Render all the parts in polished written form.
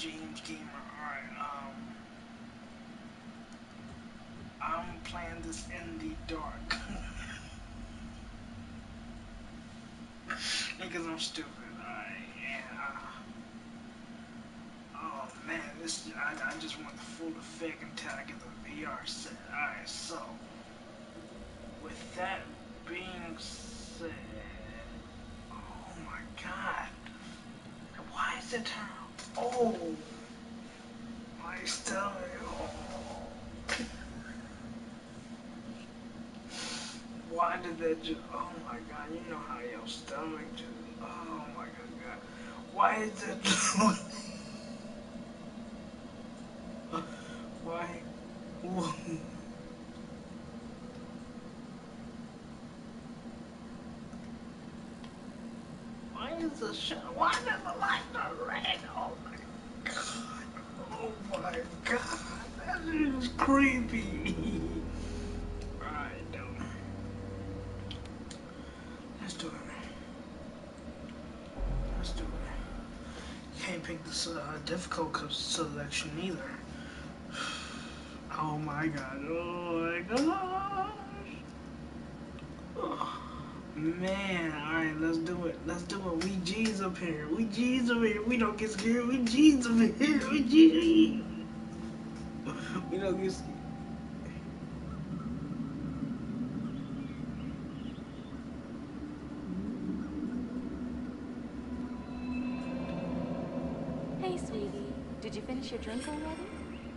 James Gamer. Alright, I'm playing this in the dark. Because I'm stupid, alright, and, oh man, I just want the full effect until I get the VR set. Alright, so, with that being said, oh my god, why is it turn? Oh, my stomach, oh. Why did that just, oh my god, you know how your stomach just, oh my god. Why is that just, why, why is the why does the light not red? Oh my god, oh my god, that is creepy. Alright, dude. Let's do it. Let's do it. Can't pick this difficult selection either. Oh my god. Oh my gosh. Oh, man, alright, let's do it. Let's do it. We G's up here. We G's up here. We don't get scared. We G's up here. We G's. We don't get scared. Hey, sweetie. Did you finish your drink already?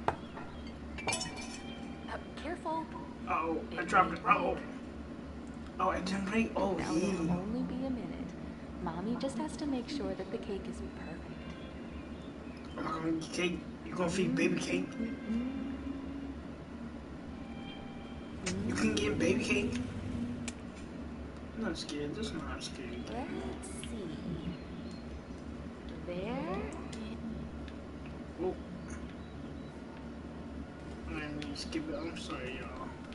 Careful. Oh, I dropped it. Oh. Oh, I didn't break. Oh, Now yeah. it'll only be a minute. Mommy just has to make sure that the cake is perfect. I'm not gonna eat cake. You gonna feed baby cake? You can get baby cake. I'm not scared. This is not scared. Let's see. There. Oh. I didn't mean to skip it. I'm sorry, y'all.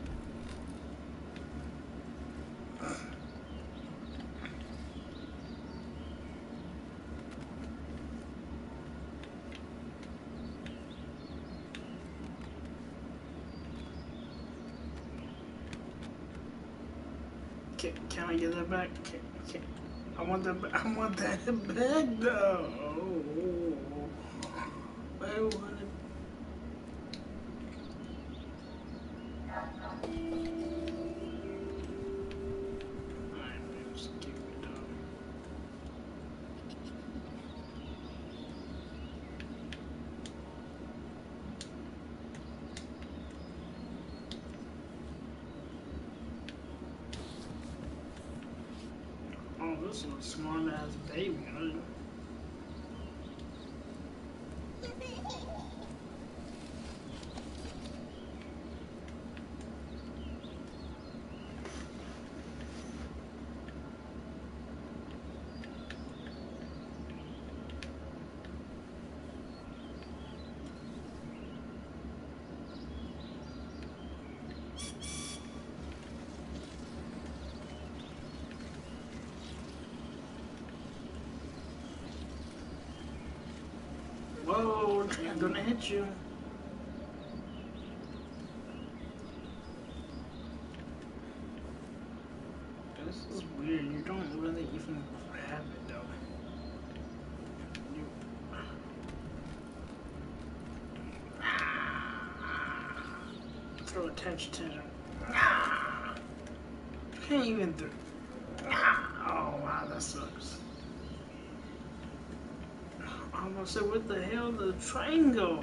Can I get that back? I want that back. I want that back, though. I want it. Oh, this is a smart ass baby, huh? Whoa, I'm gonna hit you. This is weird. You don't really even grab it, though. Throw attention. You can't even do. Oh wow, that sucks. I'm gonna say, what the hell did the train go?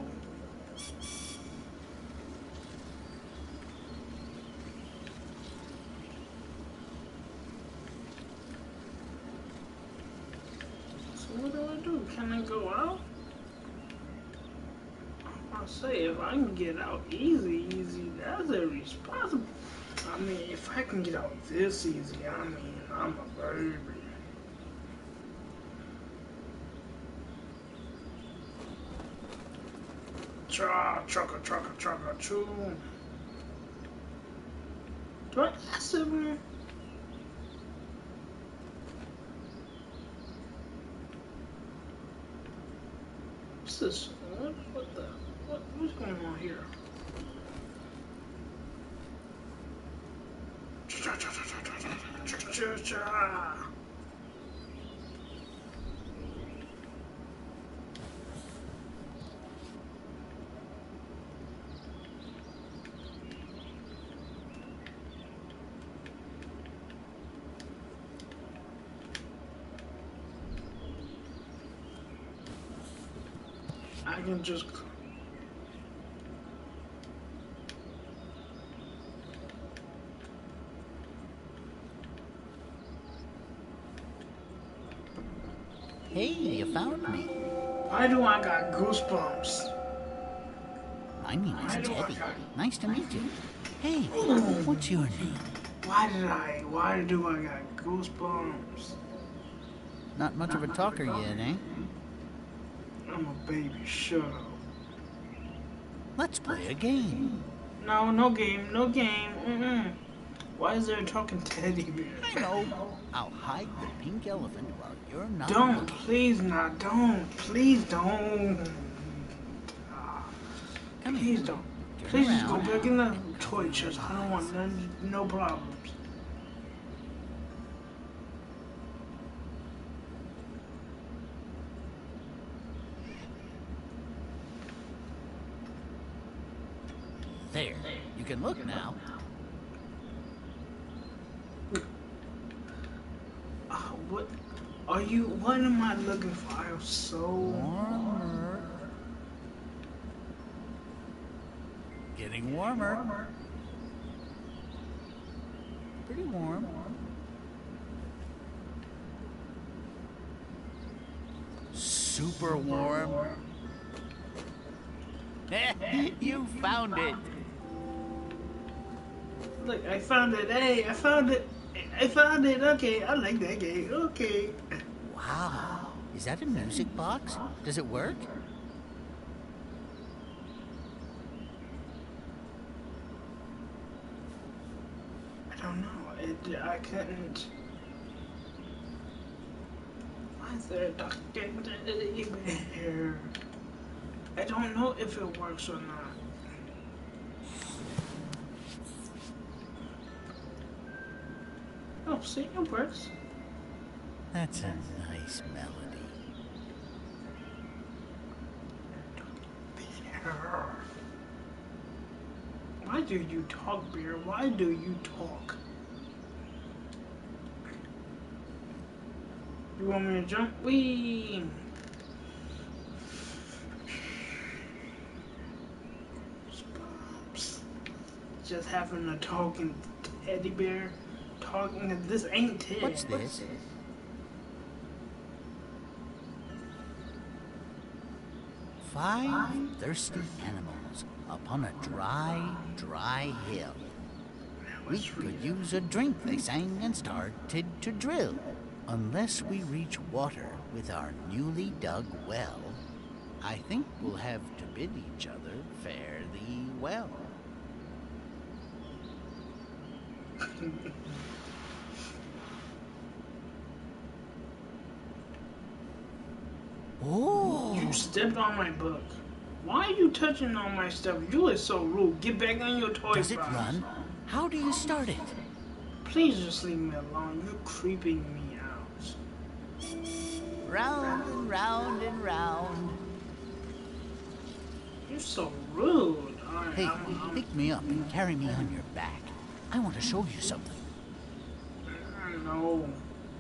So what do I do? Can I go out? I'll say, if I can get out easy, that's irresponsible. I mean, if I can get out this easy, I mean, I'm a baby. Trucker, choo. Do I ask him? this? What's going on here? I can just. Hey, you found me. Why do I got goosebumps? My name is Teddy. Nice to meet you. Hey, what's your name? Why do I got goosebumps? Not much of a talker yet, eh? I'm a baby, shut up. Let's play a game. No game. Mm-mm. Why is there a talking teddy bear? I know. I'll hide the pink elephant while you're not Don't, looking. please don't. Come Please here. don't. Turn Please just go around back in the and toy cover your chest. I don't eyes. want no problems. There. You can look now. What am I looking for? I'm so Warmer. Getting warmer. Pretty warm. Super warm. You found it. Look, I found it. Hey, I found it. Okay, I like that game. Okay. Wow. Is that a music box? Does it work? I don't know. I couldn't. Why is there a talking teddy bear? I don't know if it works or not. Oh, see, it works. That's a nice melody. Why do you talk, Bear? Why do you talk? You want me to jump? Wee! Just having a talking teddy bear. Talking, this ain't Ted. What's this? Five thirsty animals upon a dry hill. We could use a drink, they sang and started to drill. Unless we reach water with our newly dug well, I think we'll have to bid each other fare thee well. Oh! You stepped on my book. Why are you touching on my stuff? You are so rude. Get back on your toy box. Does it run? How do you start it? Please just leave me alone. You're creeping me out. Round and round and round. You're so rude. Hey, pick me up and carry me on your back. I want to show you something. No.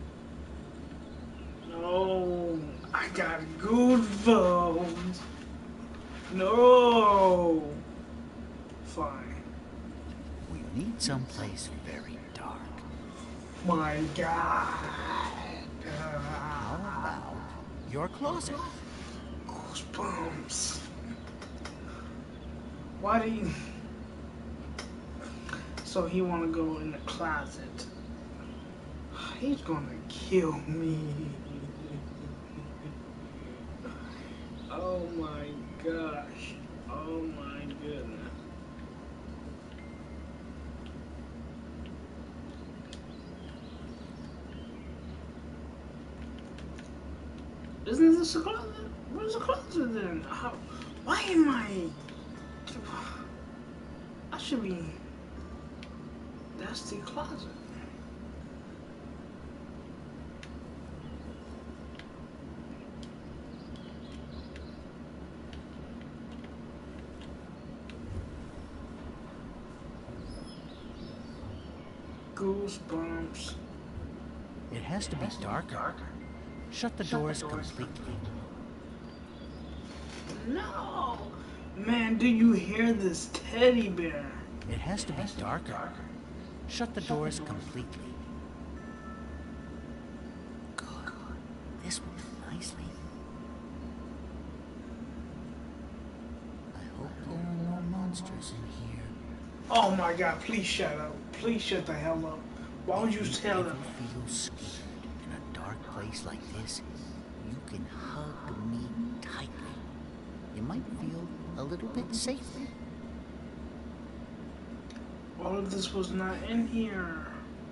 I got good phones. No. Fine. We need someplace very dark. My God. How about your closet? Goosebumps. Why do you... So he want to go in the closet. He's gonna kill me. Oh my gosh. Oh my goodness. Isn't this a closet? Where's the closet then? Why am I? I should be. That's the closet. Goosebumps. It has to be darker. Shut the doors completely. No! Man, do you hear this teddy bear? It has to be darker. Shut the doors completely. Good. This will do nicely. I hope there are no monsters in here. Oh my god, please shut up. Please shut the hell up. Why would you tell them? If you feel scared in a dark place like this, you can hug me tightly. You might feel a little bit safer. All of this was not in here.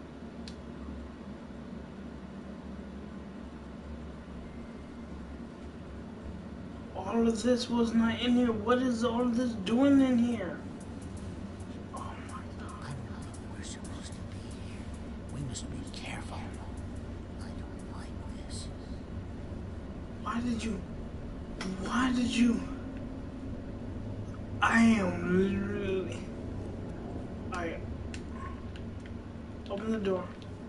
All of this was not in here. What is all of this doing in here? Oh my god. I don't think we're supposed to be here. We must be careful. I don't like this. Why did you? I am literally. Open the door.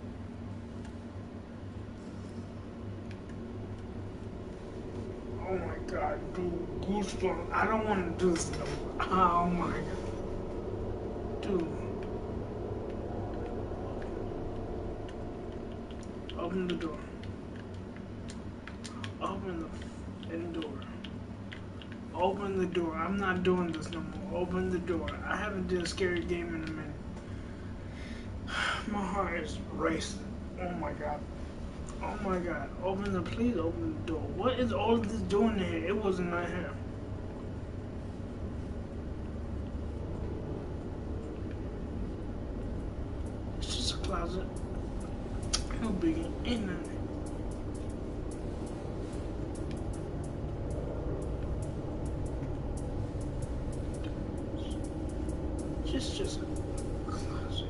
Oh my god, dude, goosebumps. I don't want to do this stuff. Oh my god. Dude. Open the door. Open the fucking door. Open the door. I'm not doing this no more. Open the door. I haven't done a scary game in a minute. My heart is racing. Oh my god. Oh my god. Please open the door. What is all of this doing here? It wasn't right here. It's just a closet. No biggie. Ain't nothing. Just a closet.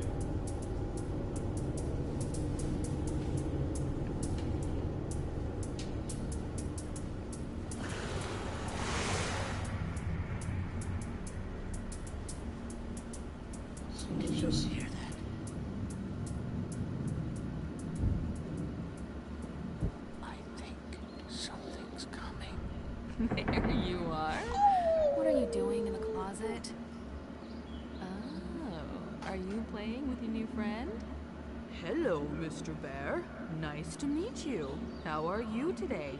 Did you hear that? I think something's coming. There you are. What are you doing in the closet? Oh, are you playing with your new friend? Hello, Mr. Bear. Nice to meet you. How are you today?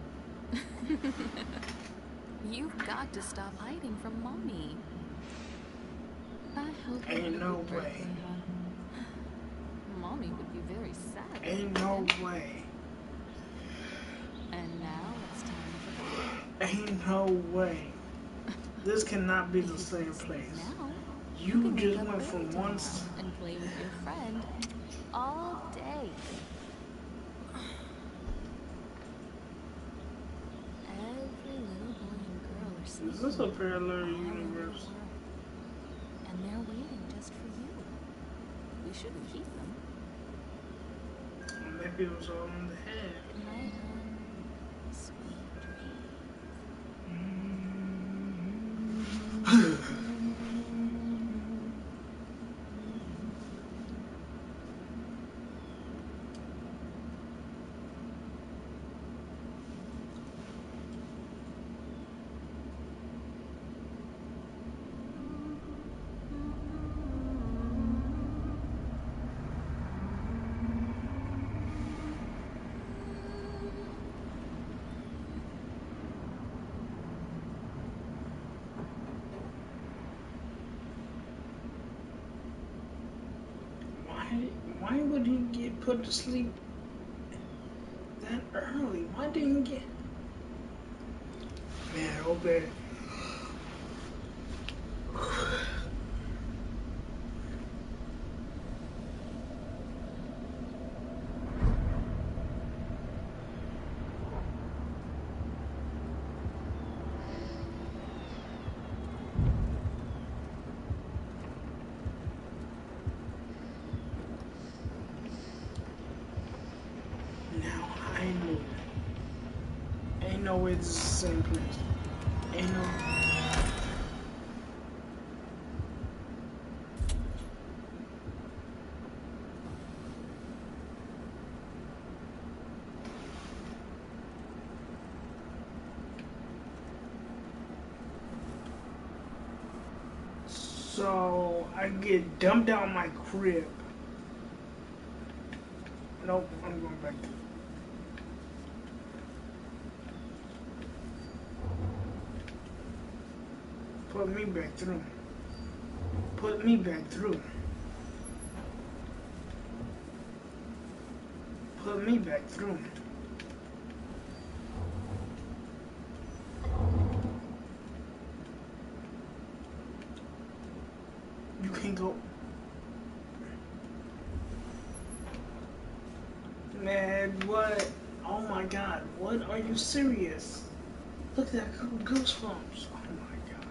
You've got to stop hiding from Mommy. I hope you Ain't have a no good way. birthday, hon. Mommy would be very sad. Ain't no way. And now it's time for Ain't no way. This cannot be the same place. now. You can just make up went from birthday one. dolls and play with your friend all day. Every little boy and girl are Is sleeping this a parallel all over the universe? world. And they're waiting just for you. We shouldn't keep them. Maybe it was all in the head. Good night, hon. Sweet dreams. Why would he get put to sleep that early? Why didn't he get? Man, okay. no way this is the same place. Ain't no. So I get dumped out my crib. Nope, I'm going back to. Put me back through. Put me back through. Put me back through. You can't go. Man, what? Oh my god, what? Are you serious? Look at that goosebumps. Oh my god.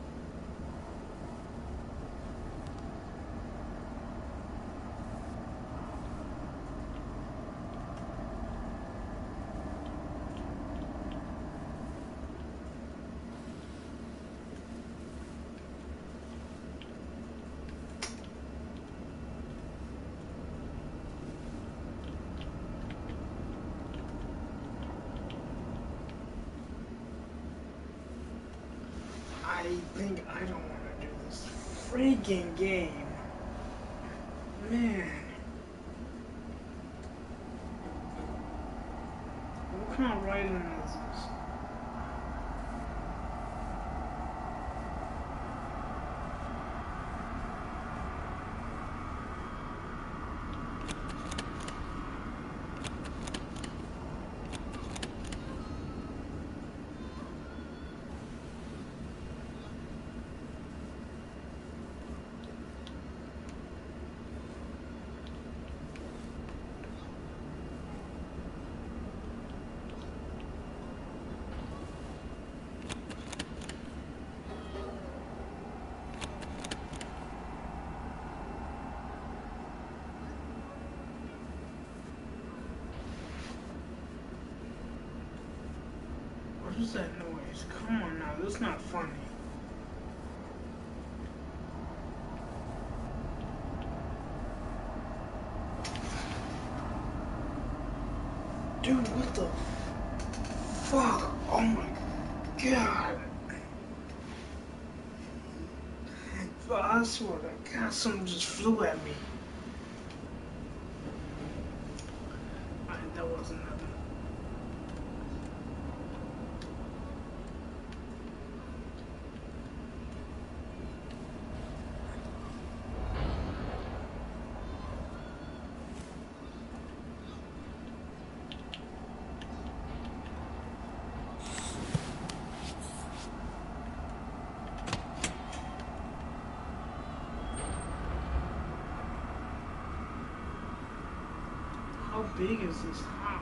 I think I don't want to do this freaking game. Man. What kind of writing is this? What is that noise? Come on now, that's not funny. Dude, what the fuck? Oh my god. I swear to God, something just flew at me. That wasn't nothing. How big is this house?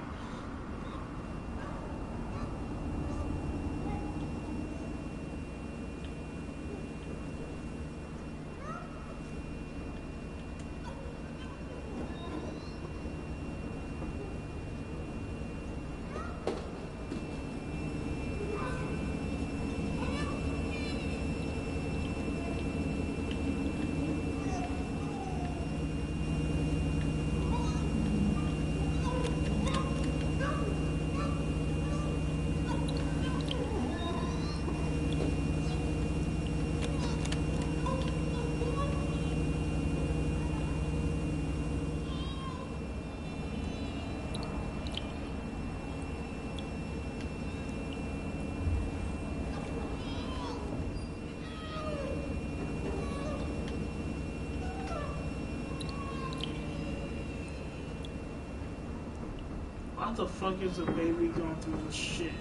How the fuck is a baby going through this shit?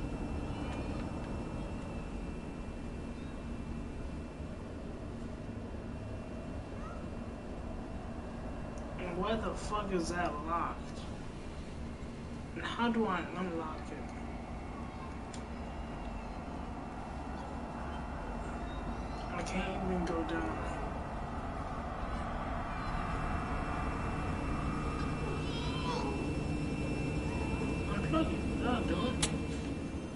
And why the fuck is that locked? And how do I unlock it? I can't even go down. Unplug it. That'll do it.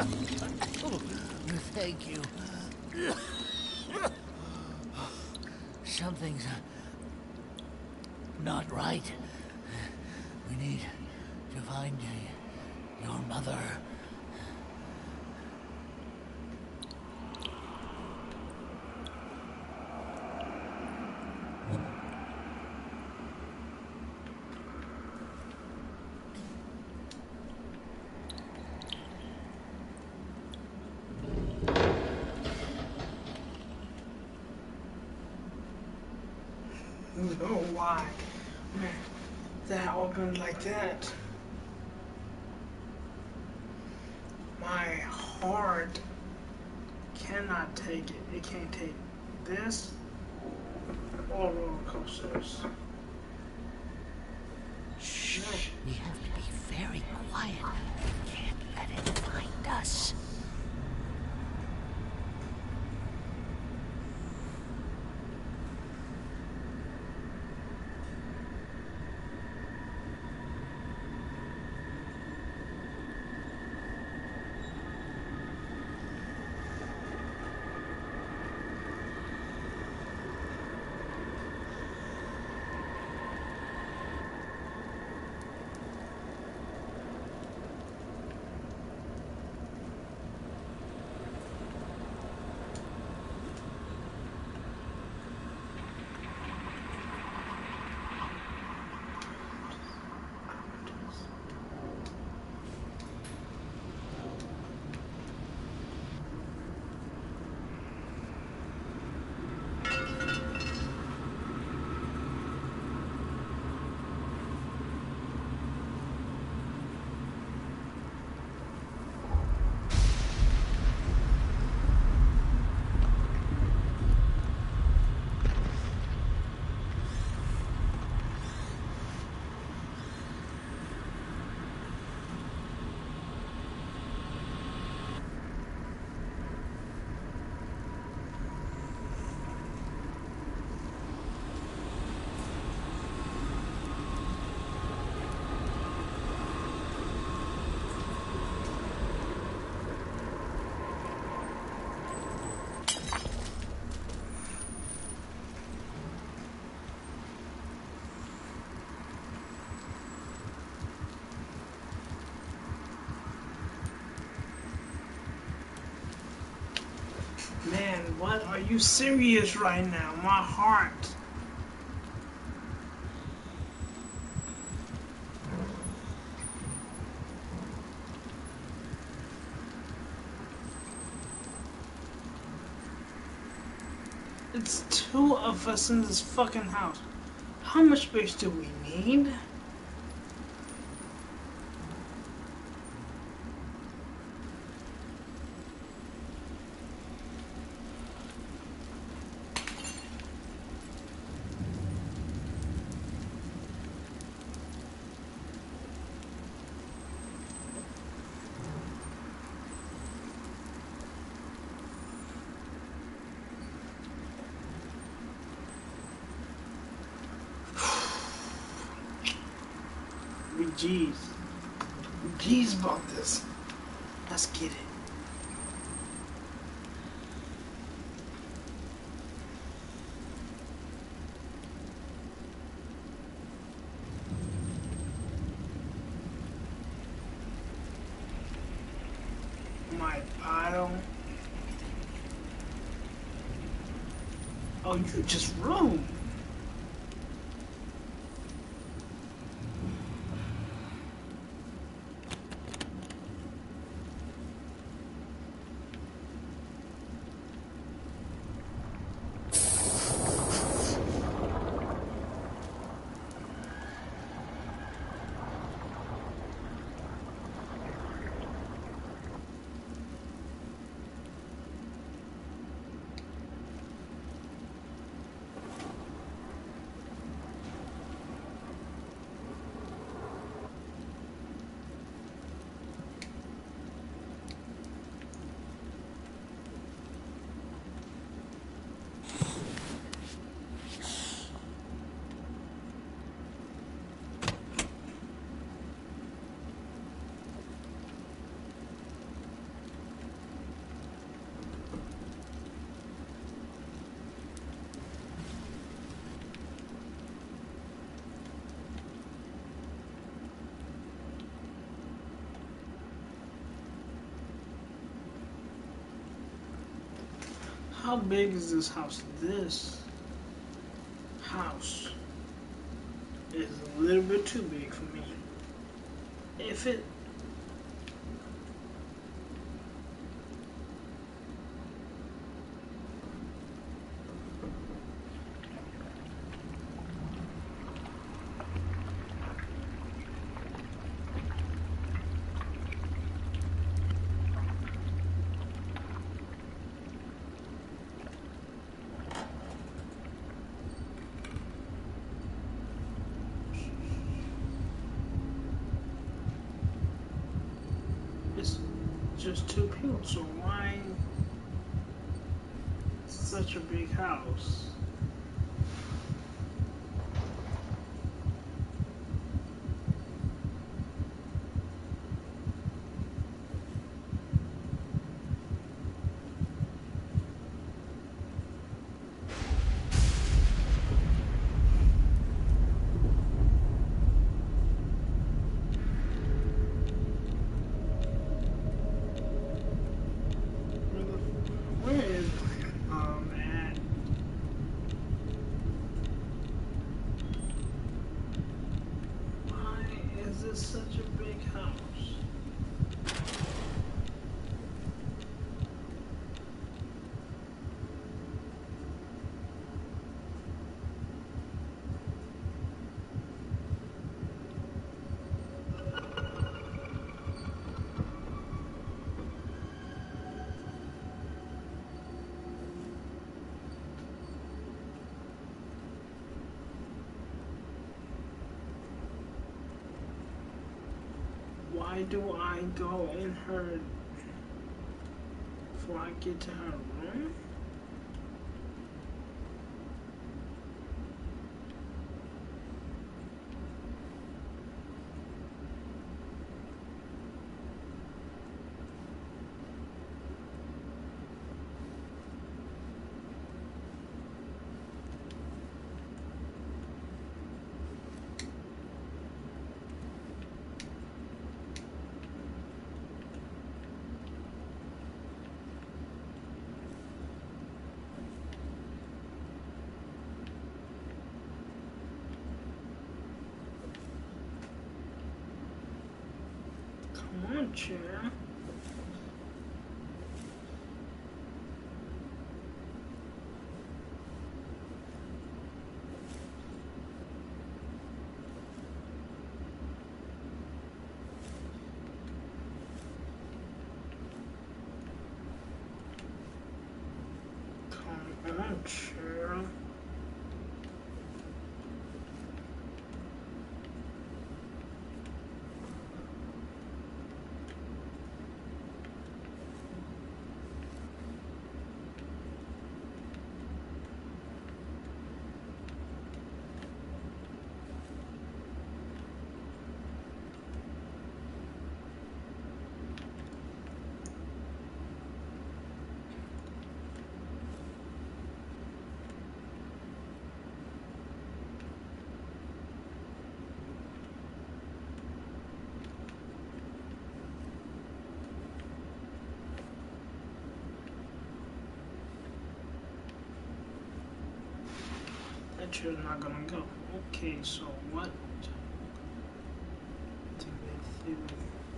Thank you. Something's not right. We need to find your mother. No, why? Man, that opened like that. My heart cannot take it. It can't take this or roller coasters. Shh. We have to be very quiet. We can't let it find us. Man, what? Are you serious right now? My heart. It's two of us in this fucking house. How much space do we need? Jeez. Jeez about this. Let's get it. My bottle. Oh, you just rude. How big is this house? This house is a little bit too big for me. If it it's just two people, so why such a big house? Where is at? Why is this such a big house? Why do I go in her before I get to her room? Come on, chair. Come on, chair. That chair's not gonna go. Okay, so what? To make theory.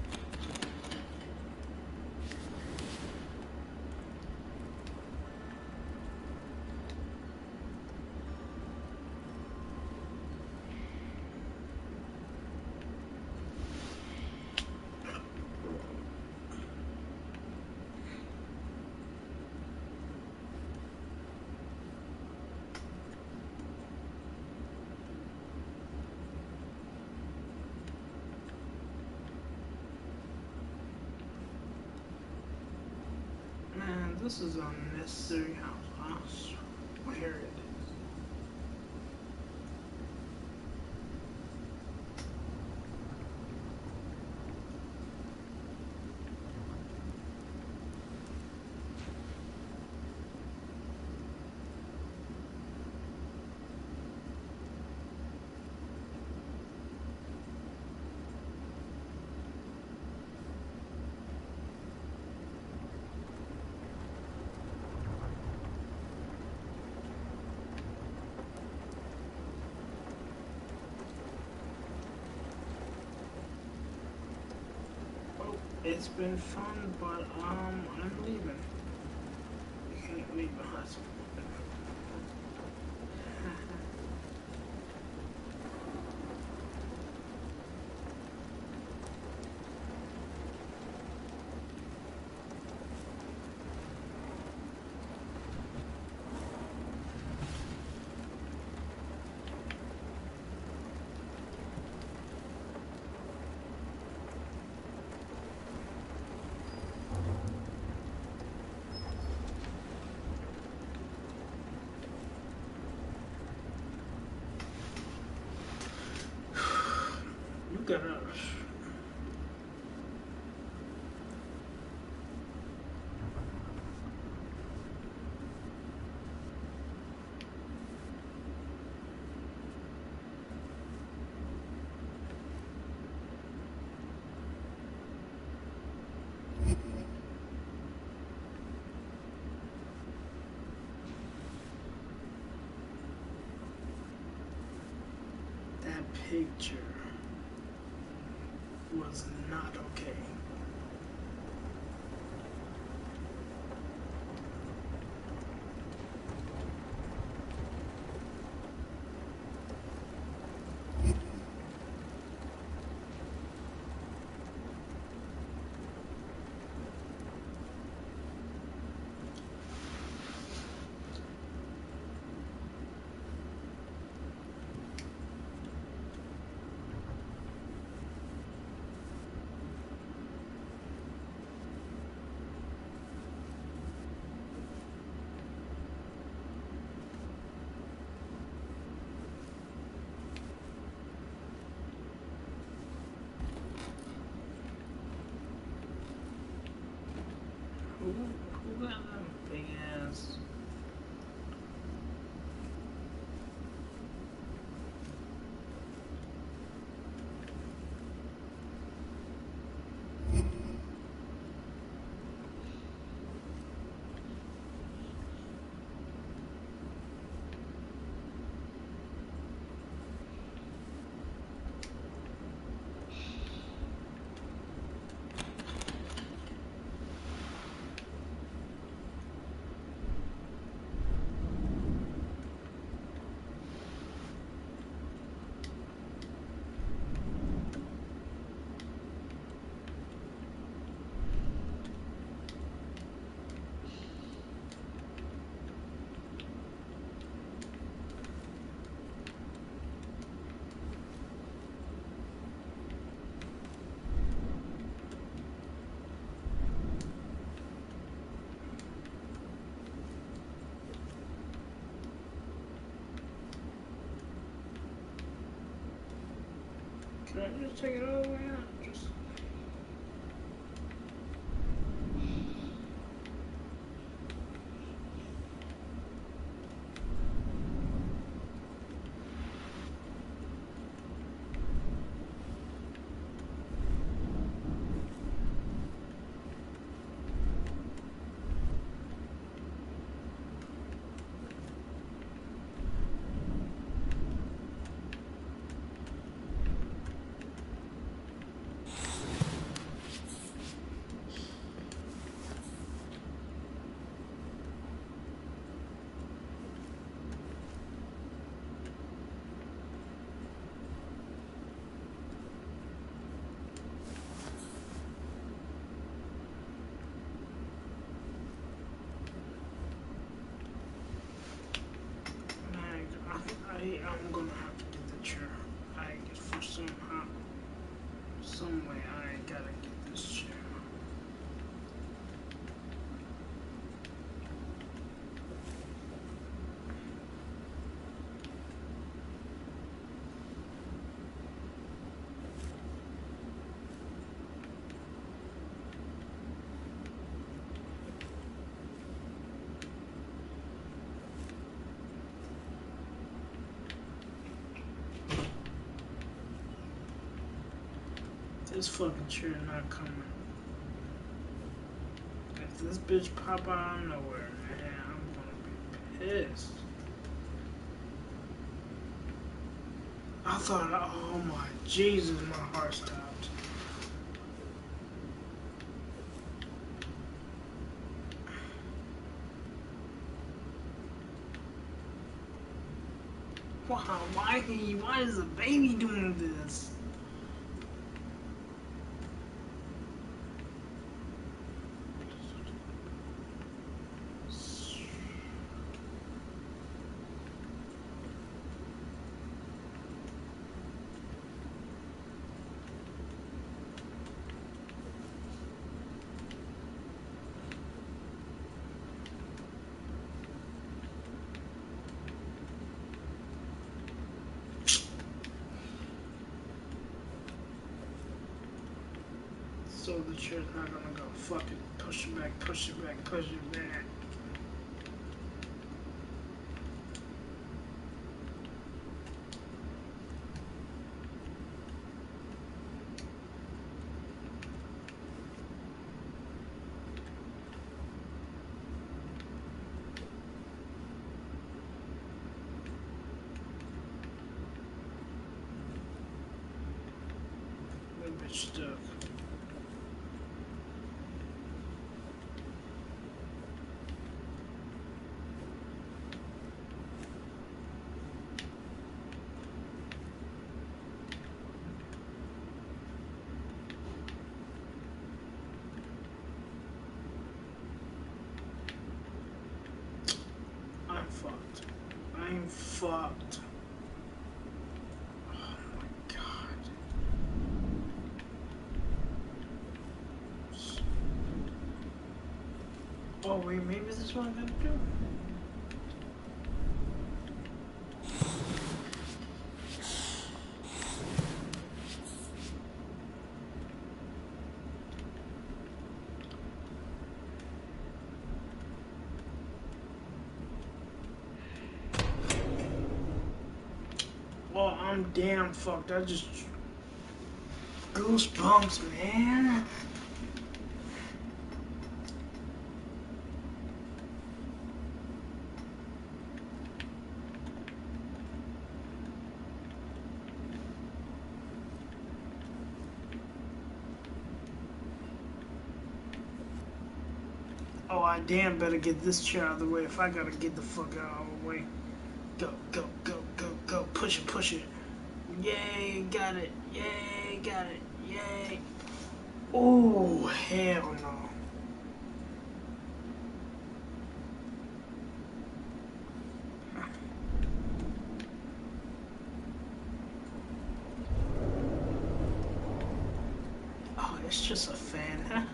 Man, this is an unnecessary house. I swear it is. It's been fun, but I'm leaving. I can't leave a husband. You gotta. That picture was not okay. Who got them big ass? Can I just take it all the way out? Just. I'm gonna have to get the chair. I for somehow, some way, I gotta get this chair. This fucking chair not coming. If this bitch pop out of nowhere, man, I'm gonna be pissed. I thought, oh my Jesus, my heart stopped. Why is the baby doing this? So the chair's not gonna go. Fuck it. Push it back, push it back, push it back. That bitch stuck. I'm fucked. I'm fucked. Oh my god. Oh wait, maybe this is what I'm gonna do. Oh, I'm damn fucked. I just goosebumps, man. Oh, I damn better get this chair out of the way if I gotta get the fuck out of the way. Go, go, go, go, go. Push it, push it. Yay, got it. Yay, got it. Yay. Oh, hell no. Oh, it's just a fan.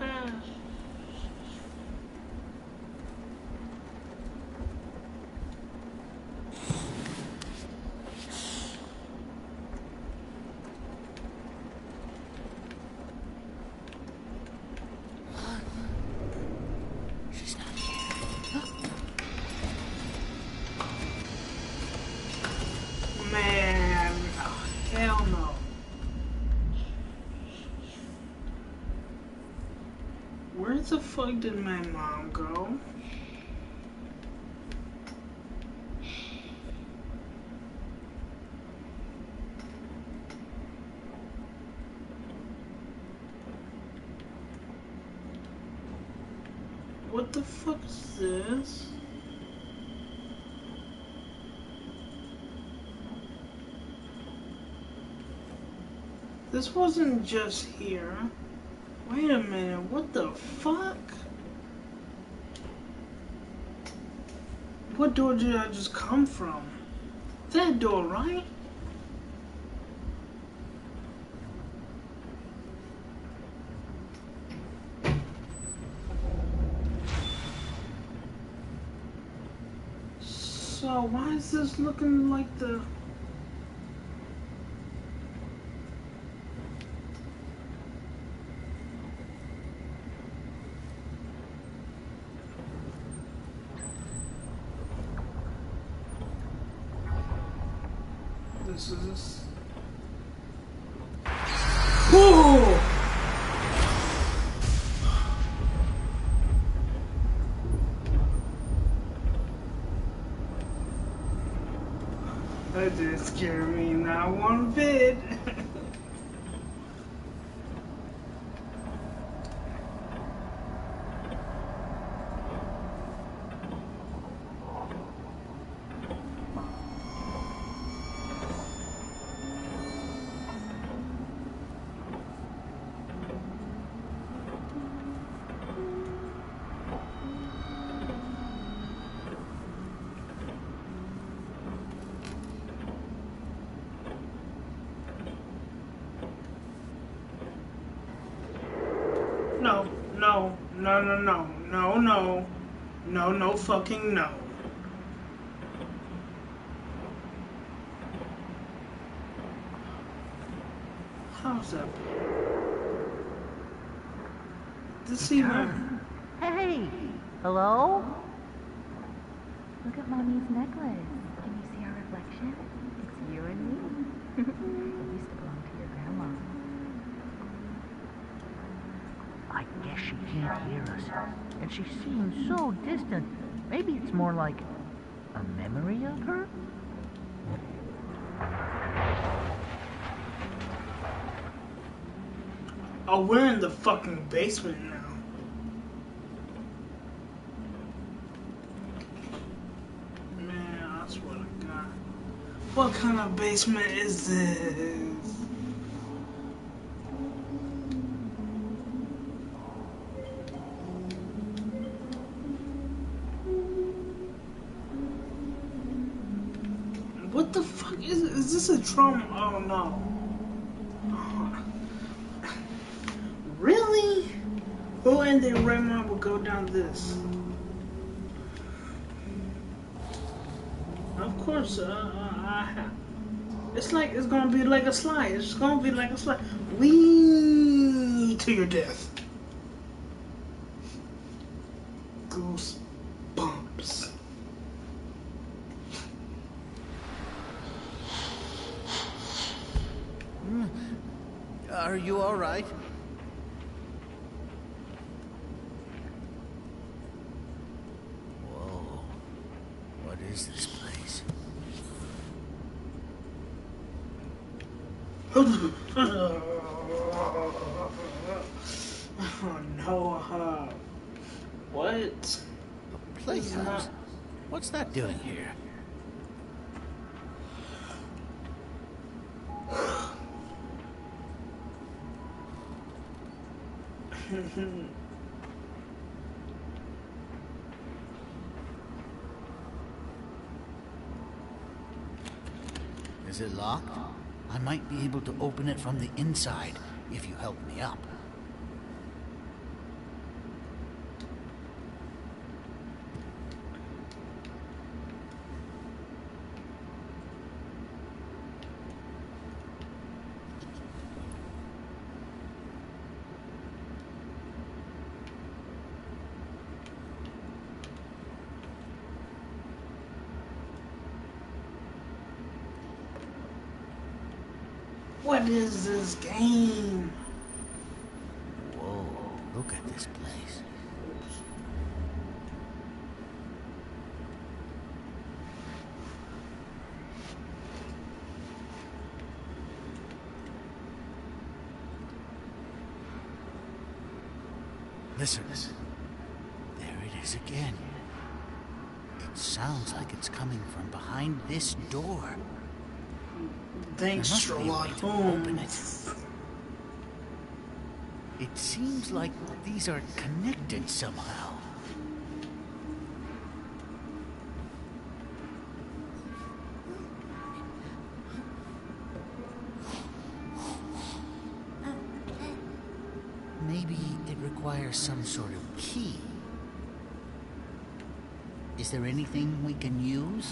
She's not here. Man, oh, hell no. Where the fuck did my mom go? What the fuck is this? This wasn't just here. Wait a minute, what the fuck? What door did I just come from? That door, right? So why is this looking like the... This is... Whoa! That didn't scare me, not one bit. No, no, no. No, no. No, no fucking no. How's that? This even... Hey! Hello? Look at Mommy's necklace. Can you see our reflection? It's you and me. It used to belong to your grandma. I guess she can't hear us. And she seems so distant. Maybe it's more like a memory of her? Oh, we're in the fucking basement now. Man, I swear to God. What kind of basement is this? What the fuck is this a trauma? Oh no. Really? Who in their right mind would go down this? Of course, it's like it's gonna be like a slide. It's gonna be like a slide. Wee to your death. Goosebumps. Are you all right? Whoa. What is this place? Oh no, what? A playhouse? What's that doing here? Is it locked? I might be able to open it from the inside if you help me up. What is this game? Whoa, look at this place. Listen. There it is again. It sounds like it's coming from behind this door. Thanks, There must be a way Sherlock to open Holmes. it. It seems like these are connected somehow. Maybe it requires some sort of key. Is there anything we can use?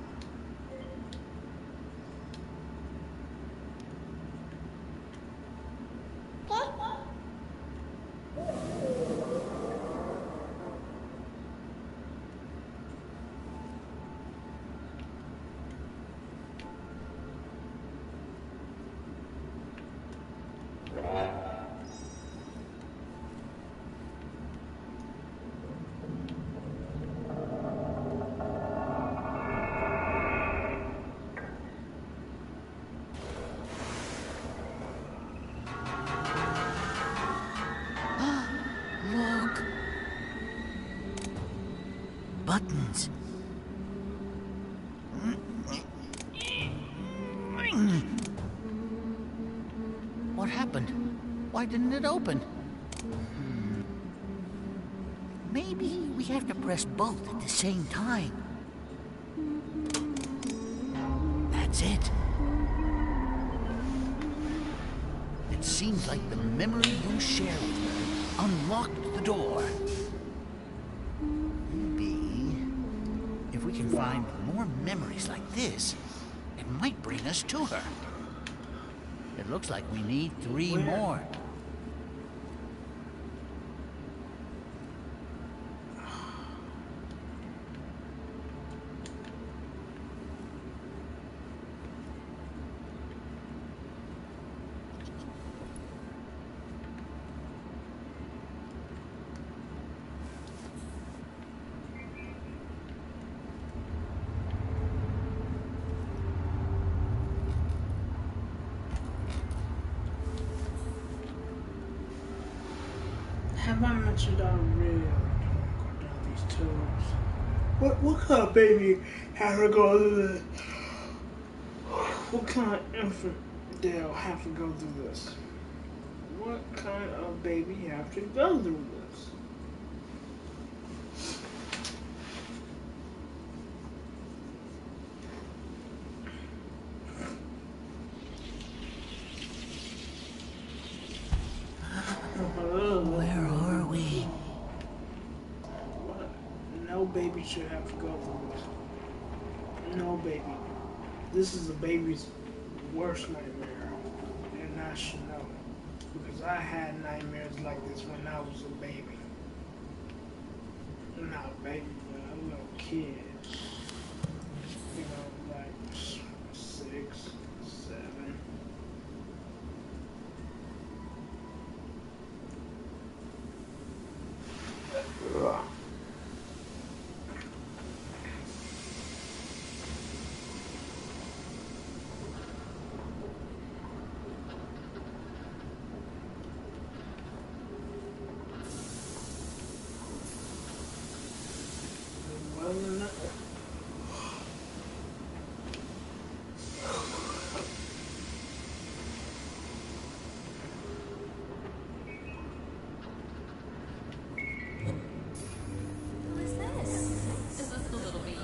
Look! Buttons. What happened? Why didn't it open? Maybe we have to press both at the same time. That's it. It seems like the memory you share with her unlocked the door. Maybe if we can find more memories like this, it might bring us to her. It looks like we need 3 more. Have I mentioned already? Go down these tubes. What kind of baby has to go through this? What kind of infant they'll have to go through this? What kind of baby have to go through this? Where are we? What? No baby should have to go through this. No baby. This is a baby's worst nightmare. And I should know. Because I had nightmares like this when I was a baby. Not a baby, but a little kid. You know, like 6, 7. Ugh. Well, no. Who is this? Is this the little baby?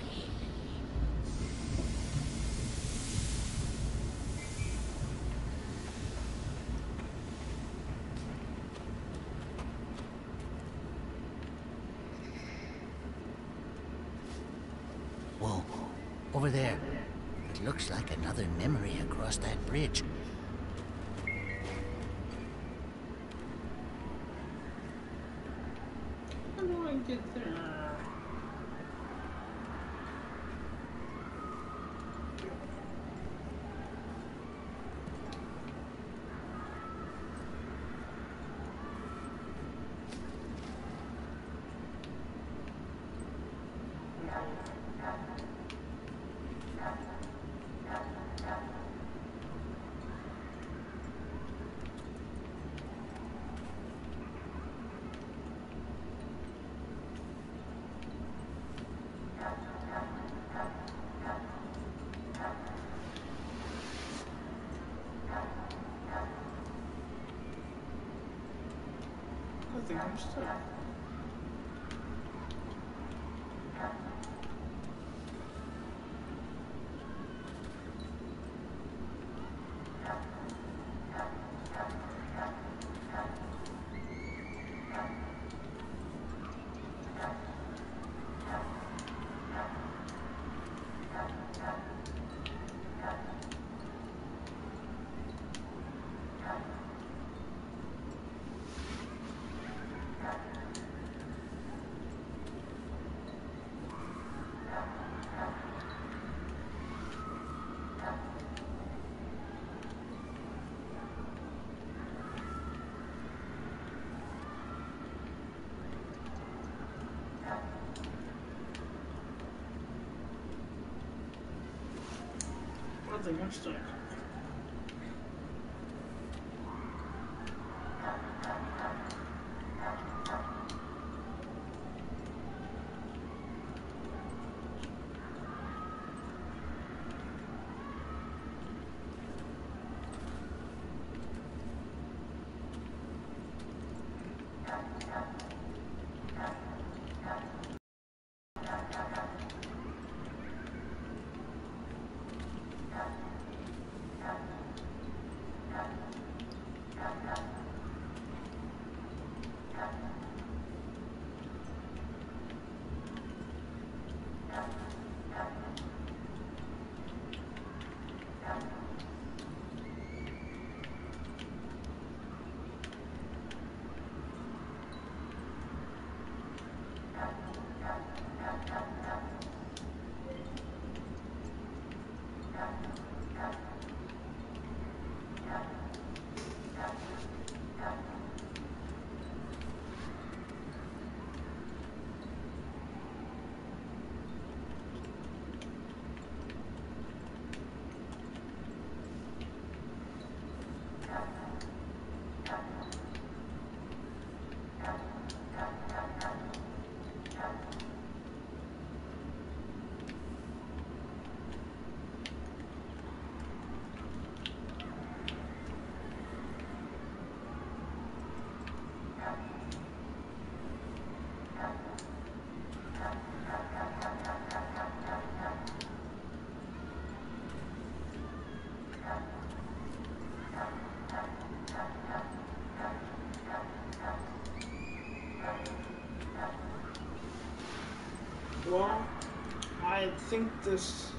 Whoa, over there. It looks like another memory across that bridge. How do I get there? I think I'm stuck. I think I'm stuck. I think this...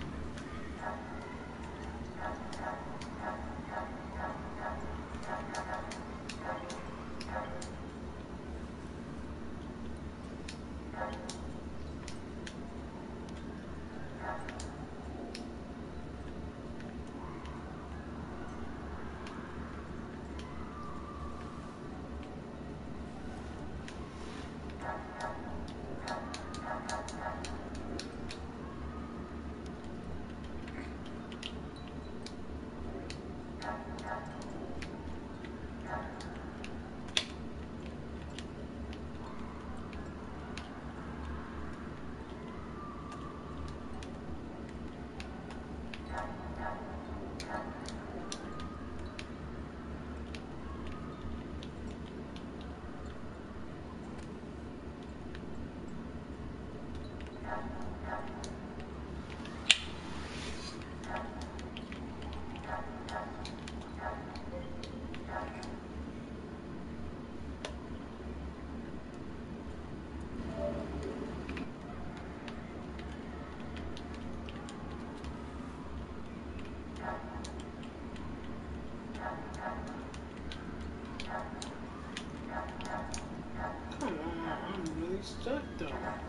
Come on, I'm really stuck though.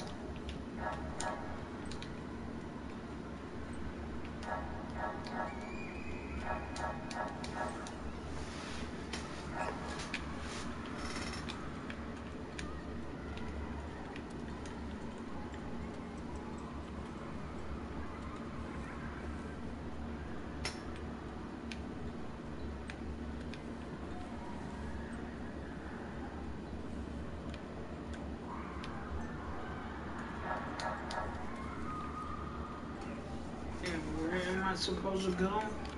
And where am I supposed to go?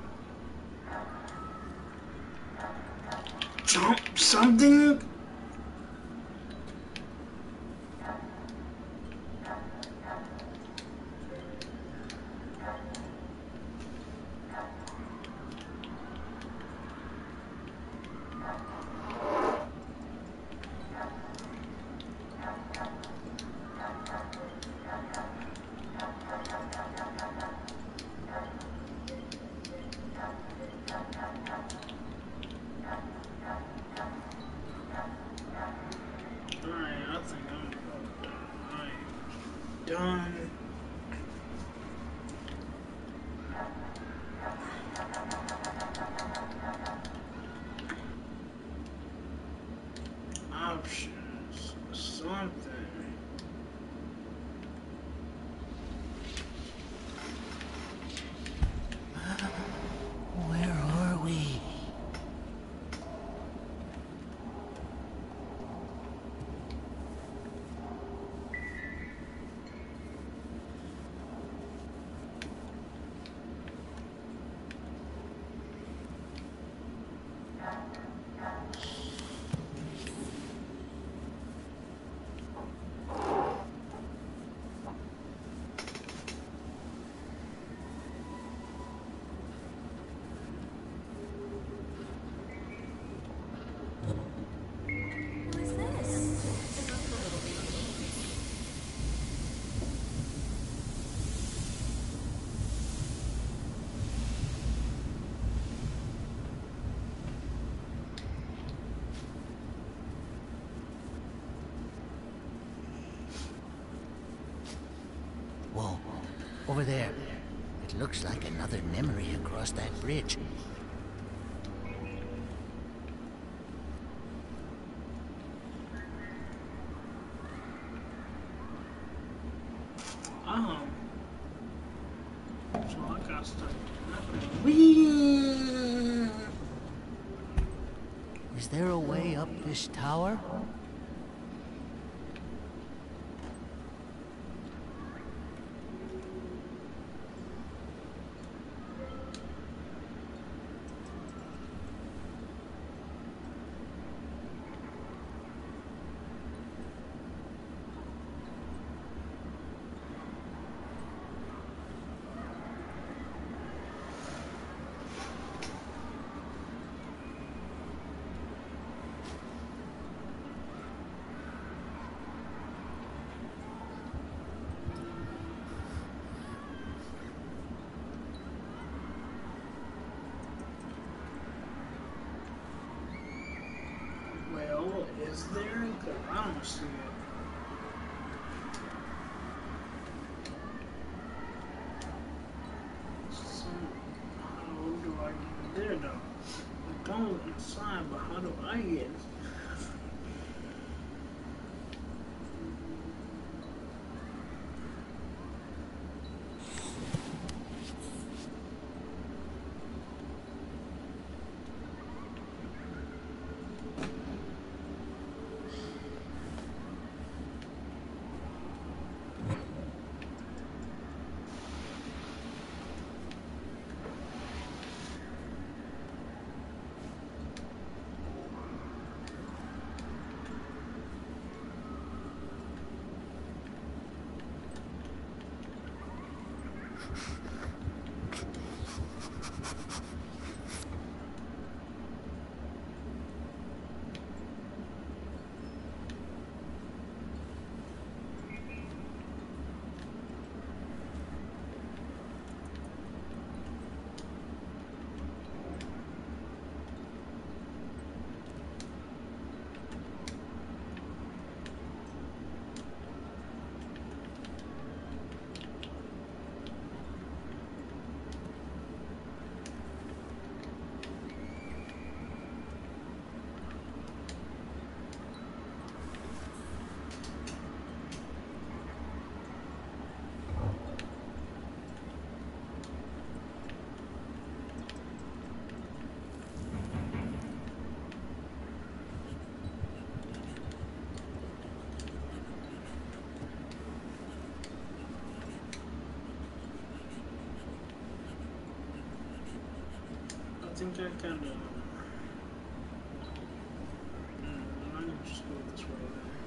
Jump something? Alright, I think I'm done. Options, something. Where are we? Who is this? Whoa, over there. It looks like another memory across that bridge. So I got stuck. Whee! Is there a way up this tower? Is there? 'Cause I don't see it. So, how do I get there though? I don't look inside, but how do I get it? I think I kind of. I need to just go this way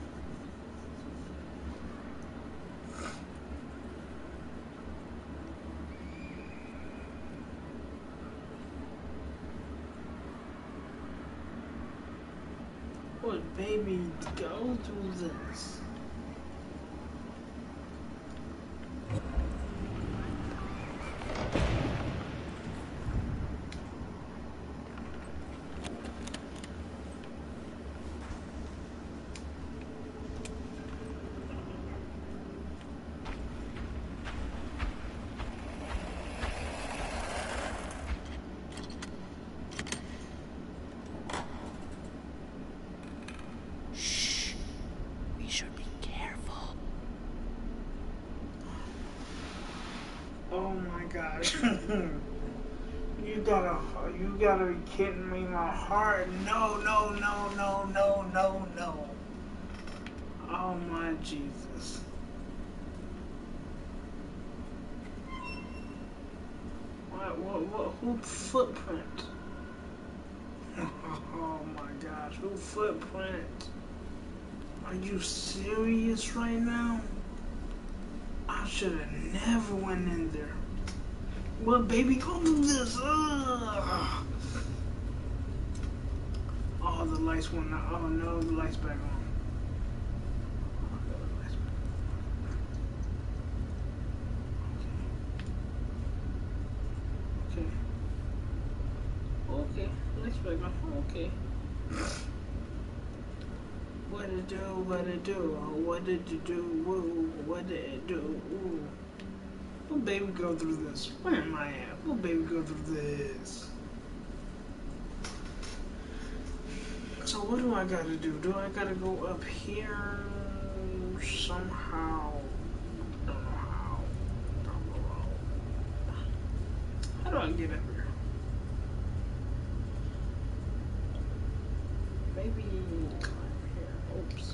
then. What, baby? Go through this. Oh my gosh. You gotta be kidding me. My heart. No. Oh my Jesus. What, who footprint? Oh my gosh, who footprint? Are you serious right now? I should have never went in there. Well, baby, go do this. Ugh. Oh, the lights went out. Oh no, the lights back on. Oh, no, the lights back on. Okay, lights back on. Okay. What it do? What it do? Oh, what did you do? Woo. What did it do? Ooh. Will baby go through this? Where am I at? Will baby go through this? So what do I gotta do? Do I gotta go up here somehow? Don't know how. Don't know how. How do I get up here? Maybe climb here. Oops.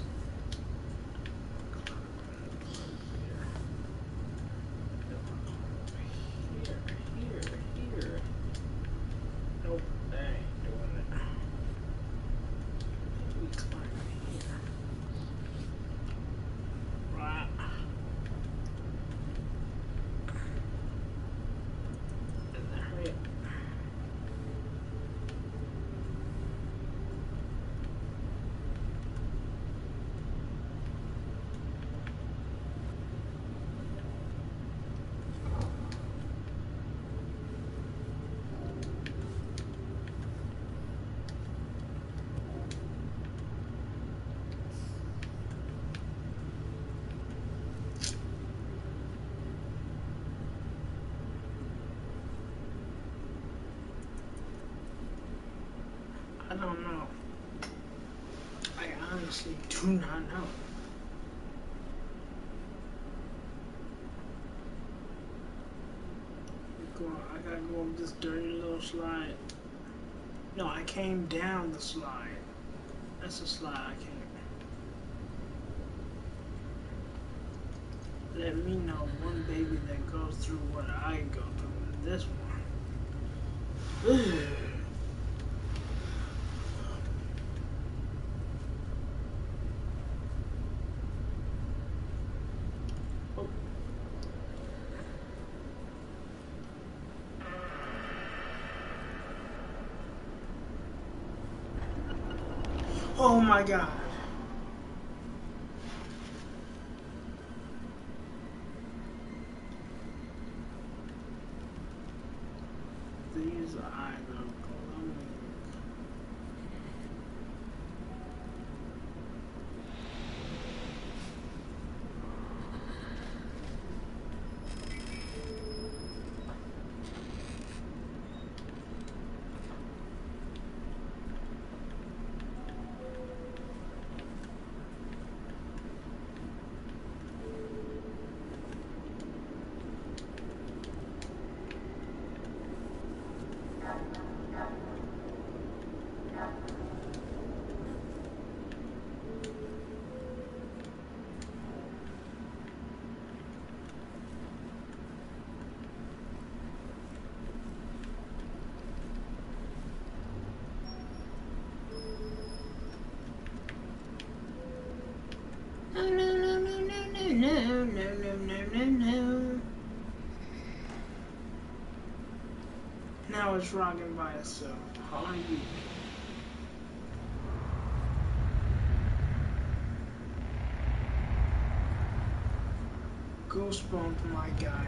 don't know. I honestly do not know. I gotta go up this dirty little slide. No, I came down the slide. That's the slide I came. Let me know one baby that goes through what I go through. This one. Oh my God. These eyes are glowing. No. Now it's rocking by itself. How are you? Goosebump, my guy.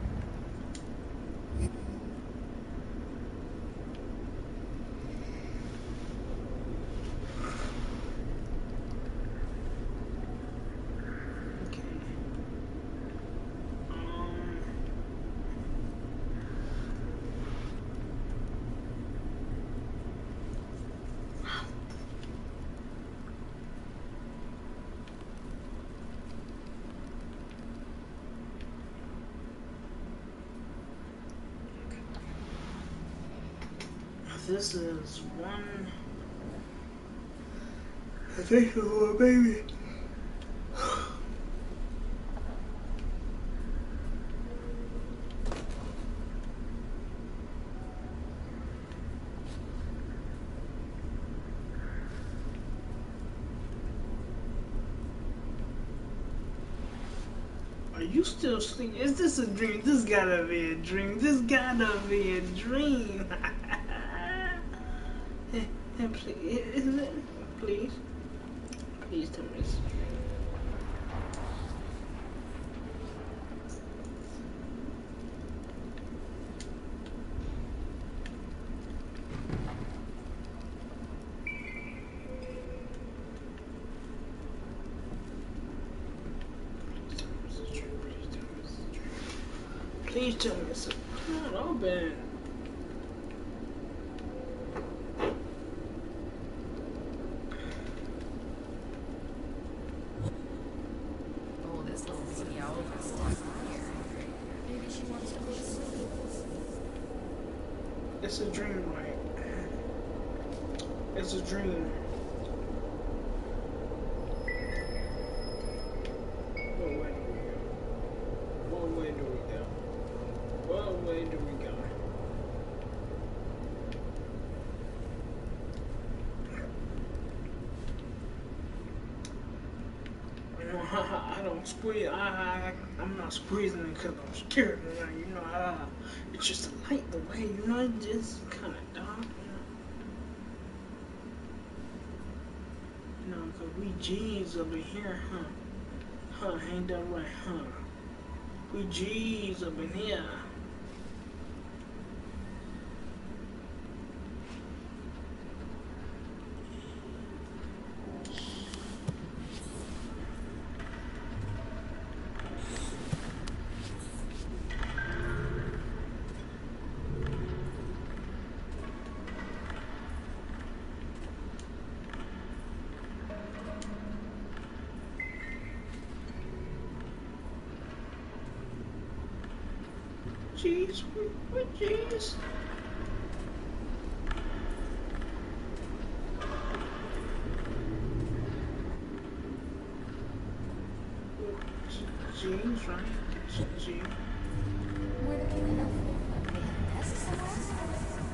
This is one. I think it's one baby. Are you still sleeping? Is this a dream? This gotta be a dream. This gotta be a dream. Please, is it? Please, please tell me it's a dream. Please tell me it's a dream. Come on, open. It's a dream, right? It's a dream. What way do we go? What way do we go? What way do we go? You know, I don't squeeze. I'm not squeezing it because I'm scared. You know, it's just a light the way. You know, it's just kind of dark. You know, because we G's up in here, huh? Ain't that right, huh? We G's up in here. Jeez, what jeez? James, right? James. Where do they live? They have a desk somewhere?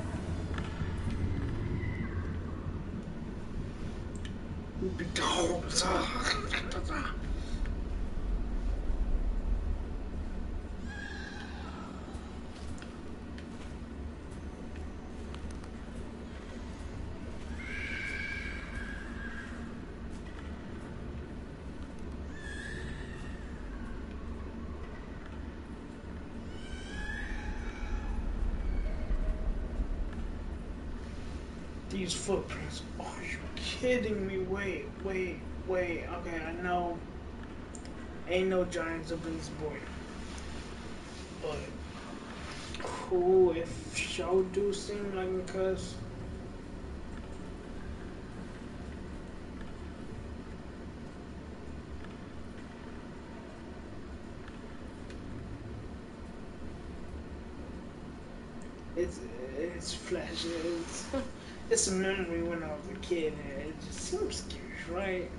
These footprints. Are you kidding me? Wait. Okay, I know. Ain't no giants up in this boy. But cool if show do seem like because it's flash. It's a memory when I was a kid, and it just seems scary, right?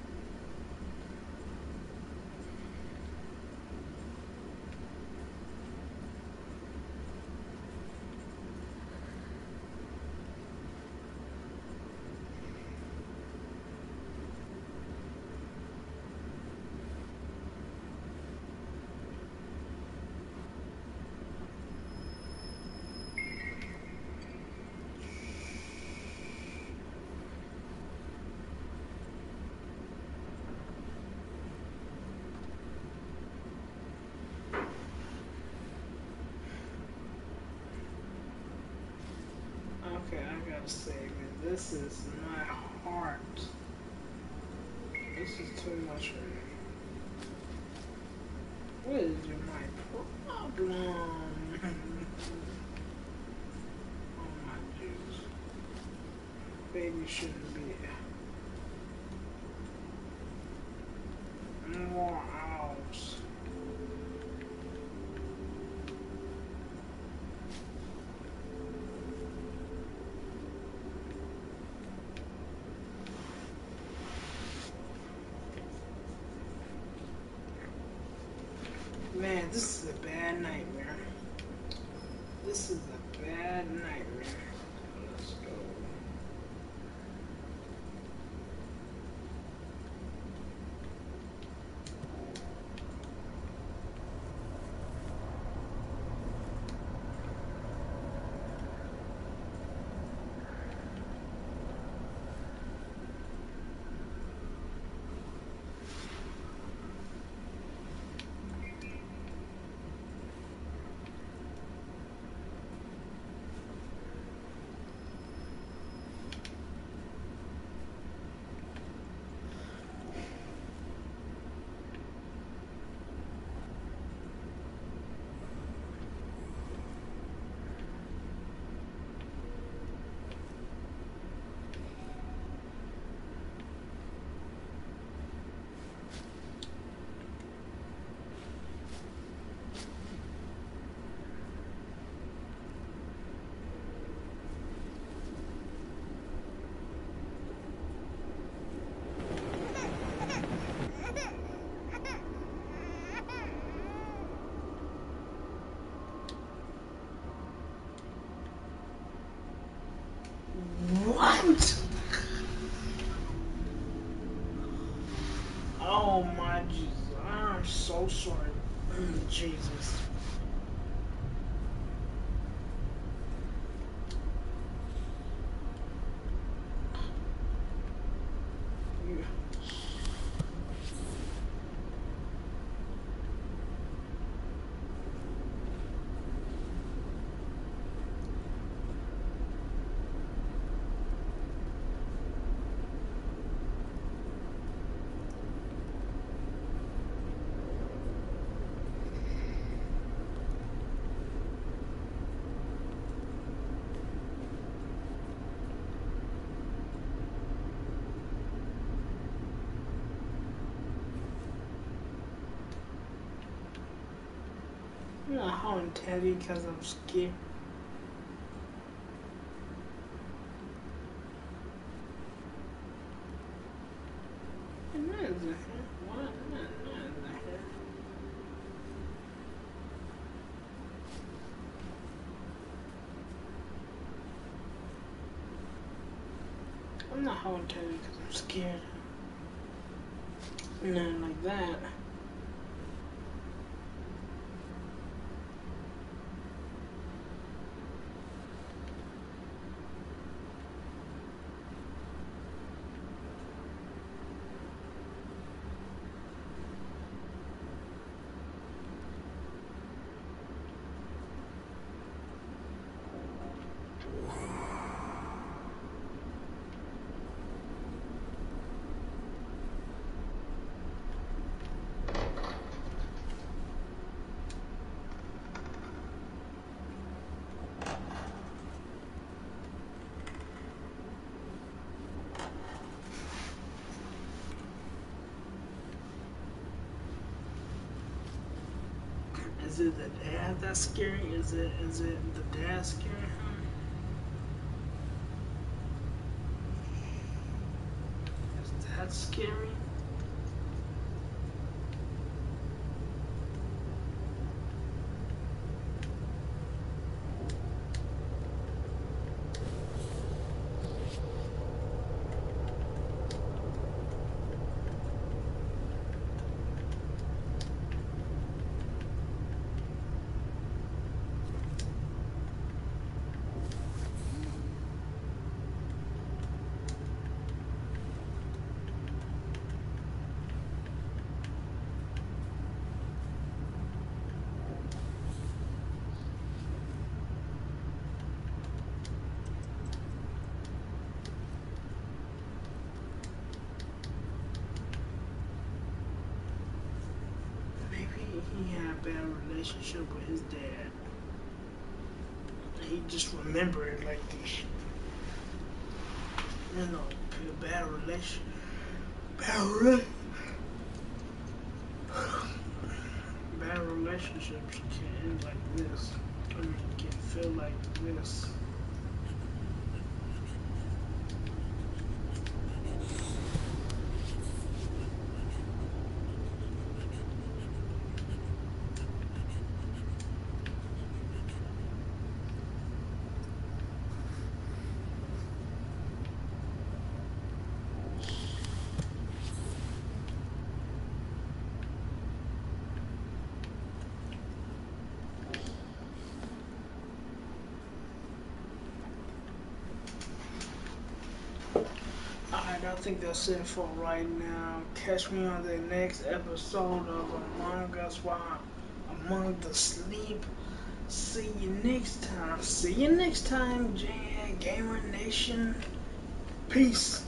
Okay, I gotta say, man, this is my heart. This is too much for me. What is my problem? Oh my juice. Baby shouldn't be more owls. Man, this is a bad nightmare. This is a bad nightmare. Let's go. What? Oh my Jesus. I'm so sorry. Jesus. You- I'm not holding Teddy because I'm scared. I'm not holding Teddy because I'm scared. Nothing like that. Is it the dad that's scary? Is it the dad scary? Is that scary? He had a bad relationship with his dad. He just remembered like the, a bad relation. Bad relationships can end like this. I mean, can feel like this. Alright, I think that's it for right now. Catch me on the next episode of Among Us while I'm among the sleep. See you next time. See you next time, Gamer Nation. Peace.